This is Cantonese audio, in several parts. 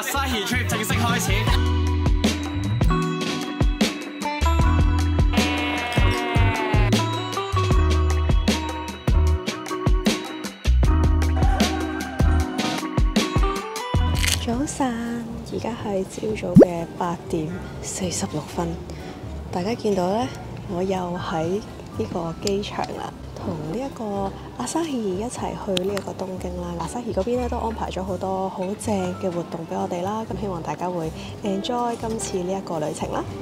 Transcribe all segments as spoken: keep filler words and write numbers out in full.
Asahi Trip 正式開始。 早晨，而家係朝早嘅八點四十六分。大家見到呢，我又喺呢個機場啦，同呢一個阿沙希一齊去呢一個東京啦。阿沙希嗰邊咧都安排咗好多好正嘅活動俾我哋啦，咁希望大家會 enjoy 今次呢一個旅程啦。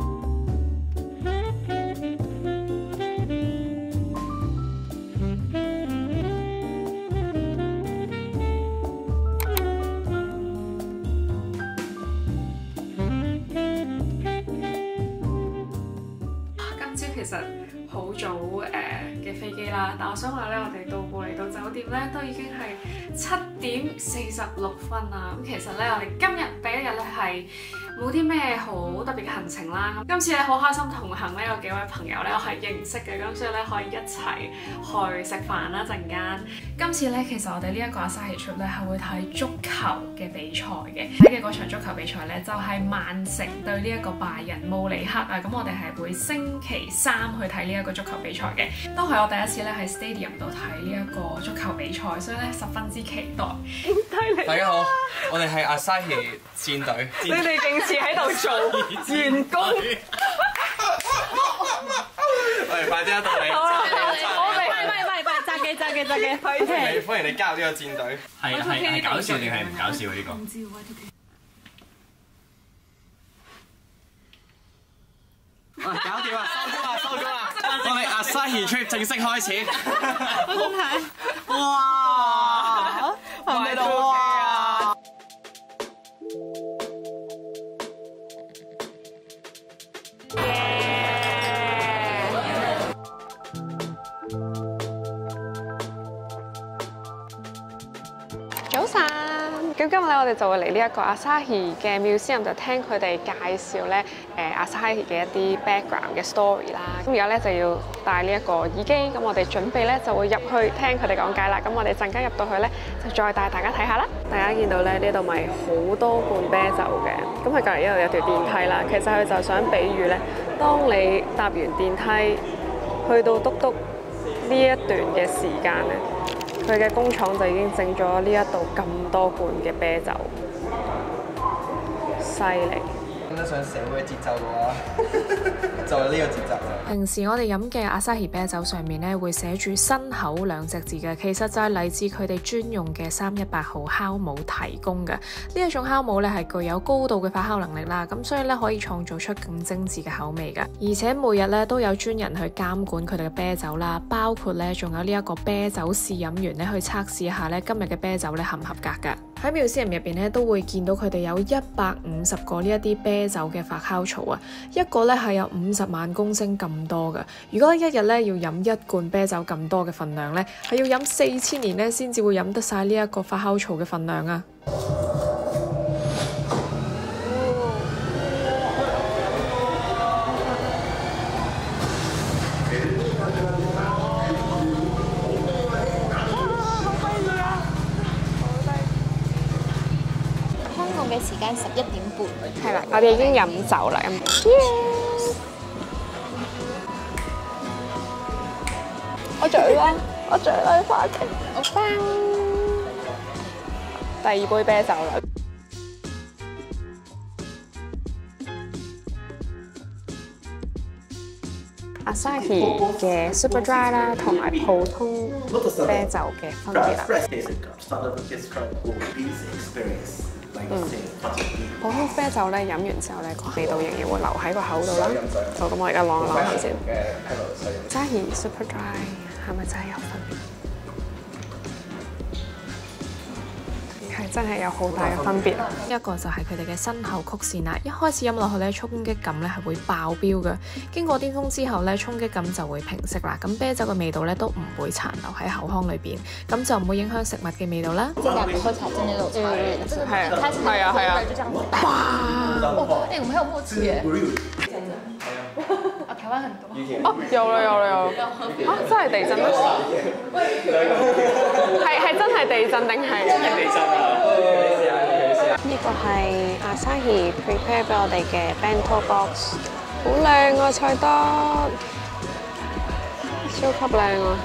其實好早誒嘅飛機啦，但我想話咧，我哋到步嚟到酒店咧，都已經係七點四十六分啦。咁其實咧，我哋今日第一日咧係冇啲咩好特別嘅行程啦。咁今次咧好開心同行咧，有幾位朋友咧我係認識嘅，咁所以咧可以一齊去食飯啦陣間。今次咧其實我哋呢一個 Asahi Trip 咧係會睇足球嘅比賽嘅，睇嘅嗰場足球比賽咧就係曼城對呢一個拜仁慕尼黑啊。咁我哋係會星期三去睇呢一個足球比賽嘅，都係我第一次咧喺 stadium 度睇呢一個足球比賽，所以咧十分之期待。 大家好，我哋係 Asahi 戰隊。 你哋勁似喺度做員工。 我哋快啲一到你。 我哋唔係唔係唔係，揸機揸機揸機。 歡迎你歡迎你加入呢個戰隊。係係係搞笑定係唔搞笑呢個？ 唔知喎 Y two K。 搞掂啦！收工啦！收工啦！我哋 Asahi Trip 正式開始。 我想睇。 哇！係咪到啊？ 早晨，咁今日咧我哋就會嚟呢一個 Asahi 嘅 museum，就聽佢哋介紹咧誒 Asahi 嘅一啲 background 嘅 story 啦。咁而家咧就要帶呢一個耳機，咁我哋準備咧就會入去聽佢哋講解啦。咁我哋陣間入到去咧就再帶大家睇下啦。大家見到咧呢度咪好多罐啤酒嘅，咁佢隔離呢度有條電梯啦。其實佢就想比喻咧，當你搭完電梯去到篤篤呢一段嘅時間咧，佢嘅工廠就已經整咗呢一度咁多罐嘅啤酒，犀利！ 跟得上社會嘅節奏嘅話，就係呢個節奏。 平時我哋飲嘅 Asahi 啤酒上面咧會寫住新口兩隻字嘅，其實就係嚟自佢哋專用嘅三一八號酵母提供嘅。呢一種酵母咧係具有高度嘅發酵能力啦，咁所以咧可以創造出更精緻嘅口味嘅。而且每日咧都有專人去監管佢哋嘅啤酒啦，包括咧仲有呢一個啤酒試飲員咧去測試一下咧今日嘅啤酒咧合唔合格嘅。喺 museum 入邊咧都會見到佢哋有一百五十個呢一啲啤酒嘅發酵槽啊，一個咧係有五十萬公升咁多嘅。如果一日咧要飲一罐啤酒咁多嘅份量咧，係要飲四千年咧先至會飲得晒呢一個發酵槽嘅份量啊！ 嘅時間十一點半， 係啦，我哋已經飲酒啦，咁。我醉啦，我醉啦，翻屋企。我翻。第二杯啤酒啦。Asahi 嘅 Super Dry 啦，同埋普通啤酒嘅分別啦。嗯，普通啤酒咧飲完之後咧，個味道仍然會留喺個口度啦。好，咁我而家啷一啷佢先。Asahi Super Dry 係咪真係有分別？係真係有好大嘅分別。一個就係佢哋嘅新口曲線啦，一開始飲落去咧，衝擊感咧係會爆標嘅。經過巔峰之後咧，衝擊感就會平息啦。咁啤酒嘅味道咧都唔會殘留喺口腔裏邊，咁就唔會影響食物嘅味道啦。 盡量不喝草真那種茶味的， 係啊， 它是係啊，係啊， 就這樣子打。哇！哎，我們還有默契耶。啊，台灣很多。 哦，有啦有啦有。啊，真係地震咩？係係真係地震定係？真係地震啊！ 呢個係 Asahi prepare 俾我哋嘅 bento box， 好靚啊菜單，超級靚啊！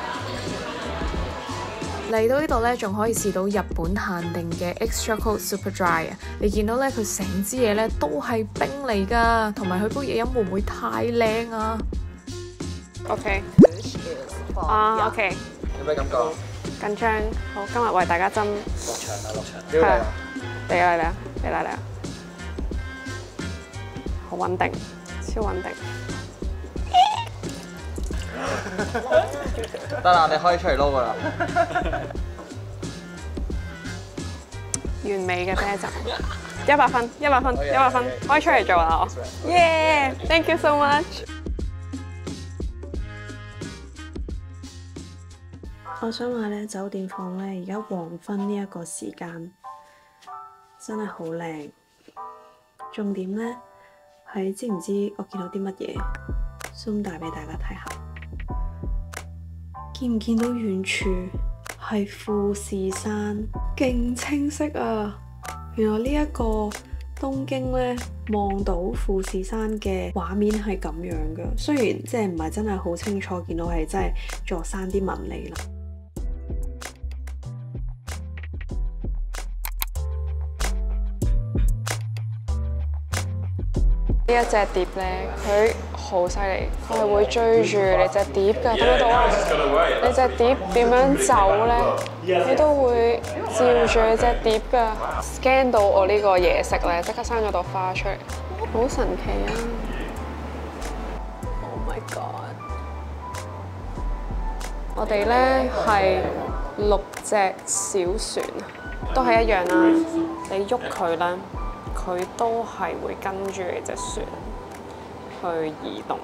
嚟到呢度咧，仲可以試到日本限定嘅 Extra Cold Super Dry 啊！你見到咧，佢成支嘢咧都係冰嚟㗎，同埋佢杯嘢飲會唔會太靚啊 ？OK， 啊 OK， 有咩感覺？ 緊張，好，今日為大家斟落場啦，落場！ 係啊，嚟啦嚟啦嚟啦嚟啦，好穩定，超穩定。 得啦，你可以出嚟撈噶啦。 完美嘅啤酒，一百分，一百分，一百分，可以出嚟做啦我。耶 ！Thank you so much。我想話咧，酒店房咧，而家黃昏呢一個時間真係好靚。重點咧係知唔知我見到啲乜嘢？zoom大俾大家睇下。見唔見到遠處係富士山，勁清晰啊！原來呢一個東京咧望到富士山嘅畫面係咁樣嘅，雖然即係唔係真係好清楚見到係真係座山啲紋理啦。呢一隻碟咧，佢好犀利，佢係會追住你隻碟㗎，睇唔到啊？你隻碟點樣走咧，佢都會照住你隻碟㗎。scan 到我呢個嘢食咧，即刻生咗朵花出嚟，好神奇啊 ！Oh my god！ 我哋咧係六隻小船，都係一樣啦。你喐佢啦。佢都係會跟住你隻船去移動。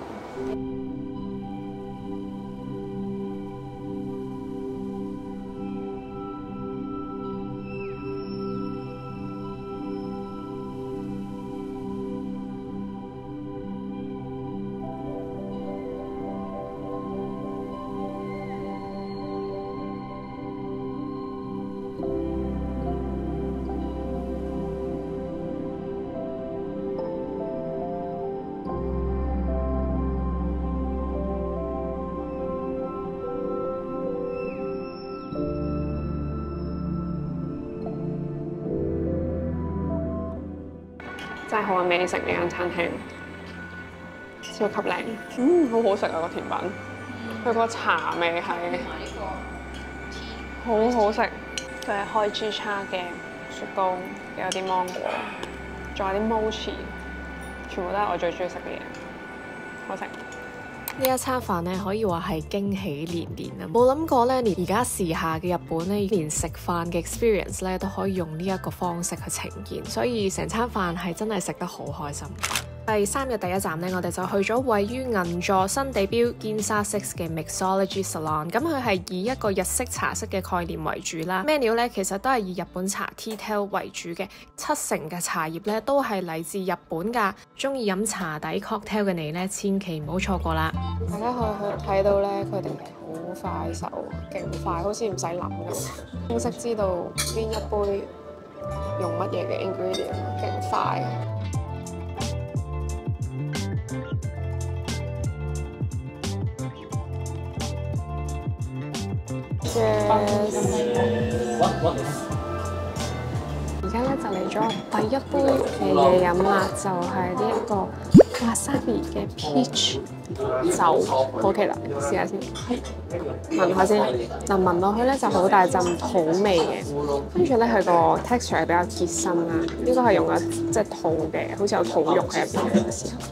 真係好美食呢間餐廳，超級靚，嗯，好好食啊個甜品，佢個茶味係好好食，佢係開 G 叉嘅雪糕，有啲芒果，仲有啲 mochi， 全部都係我最中意食嘅嘢，好食。 呢一餐飯咧可以話係驚喜連連啊！冇諗過咧，連而家時下嘅日本咧，連食飯嘅 experience 咧都可以用呢一個方式去呈現，所以成餐飯係真係食得好開心。第三日第一站咧，我哋就去咗位於銀座新地標 Ginza Six 嘅 Mixology Salon。咁佢係以一個日式茶室嘅概念為主啦。menu 咧其實都係以日本茶 tea tail 為主嘅，七成嘅茶葉咧都係嚟自日本㗎。中意飲茶底 cocktail 嘅你咧，千祈唔好錯過啦！大家去去睇到咧，佢哋好快手，勁快，好似唔使諗咁，清晰知道邊一杯用乜嘢嘅 ingredient， 勁快。而家咧就嚟咗第一杯嘅嘢飲啦，就係呢一個 wasabi 嘅 peach 酒 ，OK 啦，試下先，聞下先。嗱，聞落去咧就好大陣土味嘅，跟住咧佢個 texture 係比較結身啦。呢個係用咗即係土嘅，好似有土肉喺入邊嘅時候。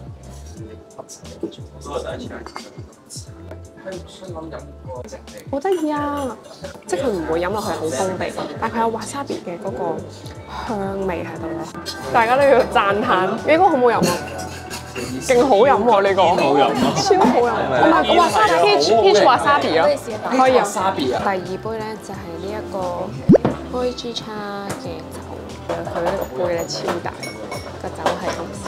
好得意啊！即係佢唔會飲落去好封閉，但係佢有 wasabi 嘅嗰個香味喺度咯。大家都要讚歎，呢個好唔好飲啊？勁好飲喎呢個，好飲，超好飲。同埋個 wasabi peach peach wasabi 咯，可以飲。第二杯咧就係呢一個開 G 叉嘅酒，佢呢個杯咧超大，個酒係咁。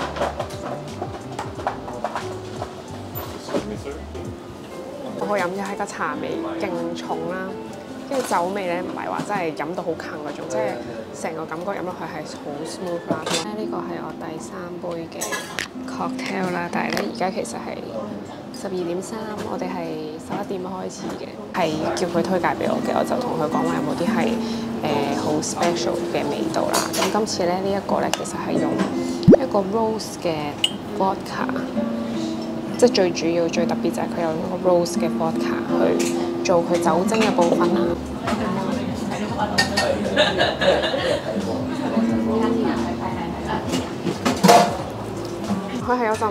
好飲嘅係個茶味勁重啦，跟住酒味咧唔係話真係飲到好近嗰種，即係成個感覺飲落去係好 smooth 啦。呢個係我第三杯嘅 cocktail 啦，但係咧而家其實係十二點三，我哋係十一點開始嘅，係叫佢推介俾我嘅，我就同佢講話有冇啲係誒好 special 嘅味道啦。咁今次咧呢一個咧其實係用一個 rose 嘅 vodka， 即係最主要最特別就係佢有一個 rose 嘅 vodka 去做佢酒精嘅部分啦。佢係有陣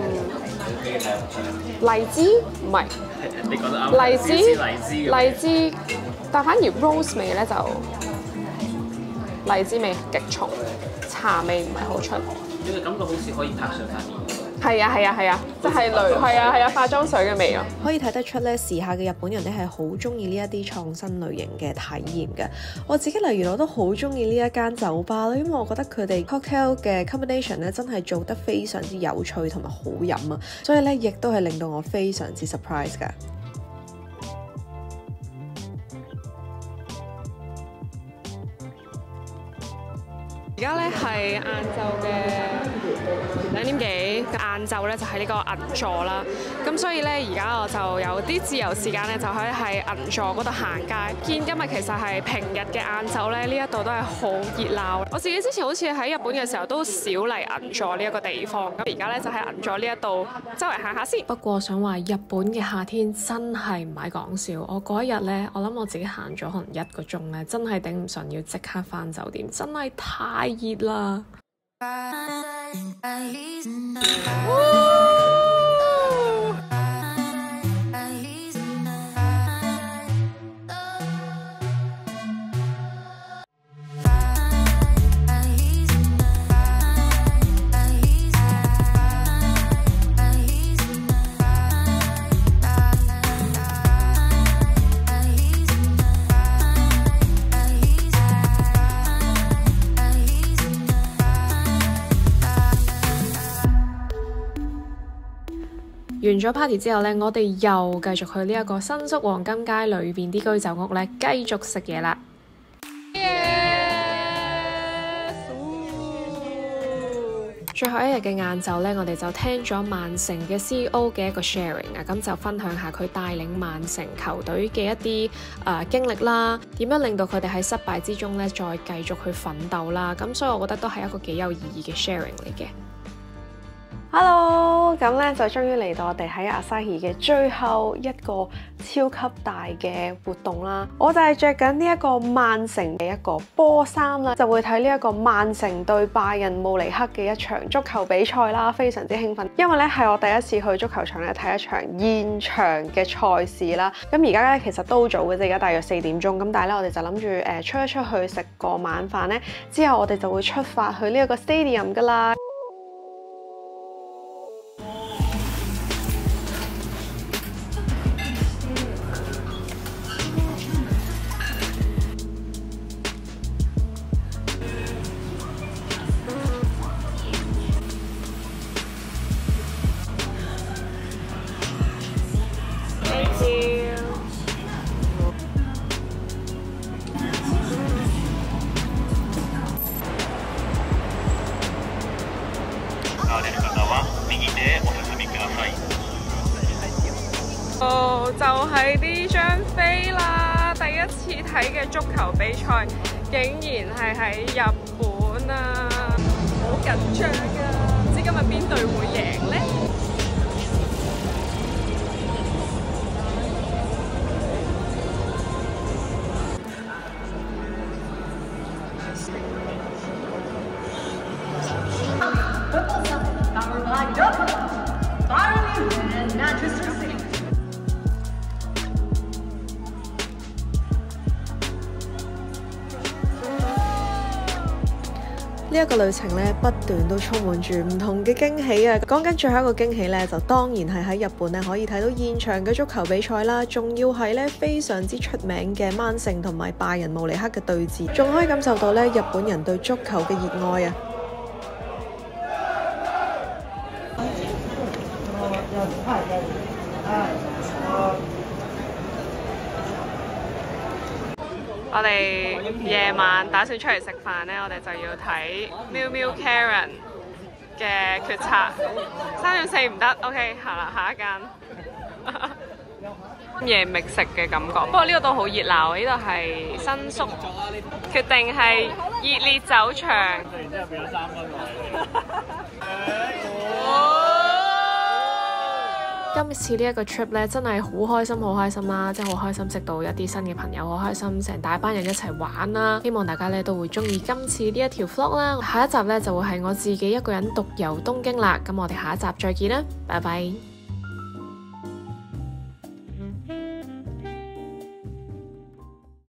荔枝，唔係， 你覺得啱？ 荔枝， 荔枝， 荔枝，但反而 rose 味咧就荔枝味極重，茶味唔係好出。 呢個感覺好似可以拍上塊面。 係啊係啊係啊，即係類係啊係啊化妝水嘅味咯。 可以睇得出咧，時下嘅日本人咧係好中意呢一啲創新類型嘅體驗嘅。我自己例如我都好中意呢一間酒吧啦，因為我覺得佢哋 cocktail 嘅 combination 咧真係做得非常之有趣同埋好飲啊，所以咧亦都係令到我非常之 surprise 㗎。 而家咧係晏晝嘅兩點幾，晏晝咧就喺呢個銀座啦。咁所以咧而家我就有啲自由時間咧，就可以喺銀座嗰度行街。見今日其實係平日嘅晏晝咧，呢一度都係好熱鬧。我自己之前好似喺日本嘅時候都少嚟銀座呢一個地方。咁而家咧就喺銀座呢一度周圍行下先。不過想話日本嘅夏天真係唔係講笑。我嗰一日咧，我諗我自己行咗可能一個鐘咧，真係頂唔順，要即刻返酒店，真係太熱啦！完咗 party 之後呢，我哋又繼續去呢一個新宿黃金街裏邊啲居酒屋呢，繼續食嘢啦。最後一日嘅晏晝呢，我哋就聽咗曼城嘅 C E O 嘅一個 sharing 啊，咁就分享下佢帶領曼城球隊嘅一啲誒、呃、經歷啦，點樣令到佢哋喺失敗之中呢，再繼續去奮鬥啦。咁所以我覺得都係一個幾有意義嘅 sharing 嚟嘅。 Hello， 咁咧就終於嚟到我哋喺Asahi嘅最後一個超級大嘅活動啦！我就係着緊呢一個曼城嘅一個波衫啦，就會睇呢一個曼城對拜仁慕尼黑嘅一場足球比賽啦，非常之興奮，因為咧係我第一次去足球場咧睇一場現場嘅賽事啦。咁而家咧其實都早嘅啫，而家大約四點鐘，咁但係咧我哋就諗住誒出一出去食個晚飯咧，之後我哋就會出發去呢一個 stadium 噶啦。哦，就係呢張飛啦！第一次睇嘅足球比賽，竟然係喺日本啊！好緊張啊！唔知今日邊隊會贏呢？ 呢一個旅程咧，不斷都充滿住唔同嘅驚喜啊！講緊最後一個驚喜咧，就當然係喺日本咧可以睇到現場嘅足球比賽啦，仲要係咧非常之出名嘅曼城同埋拜仁慕尼黑嘅對峙，仲可以感受到咧日本人對足球嘅熱愛啊！ 我哋夜晚打算出嚟食飯呢，我哋就要睇 Miu Miu Karen 嘅決策。三點四唔得 ，OK， 行啦，下一間。夜覓食嘅感覺，不過呢度都好熱鬧，呢度係新宿，決定係熱烈走場。突然之間變咗三分今次呢一個 trip 咧，真係好開心，好開心啦！即係好開心識到一啲新嘅朋友，好開心成大班人一齊玩啦！希望大家咧都會中意今次呢一條 vlog 啦。下一集咧就會係我自己一個人獨遊東京啦。咁我哋下一集再見啦，拜拜！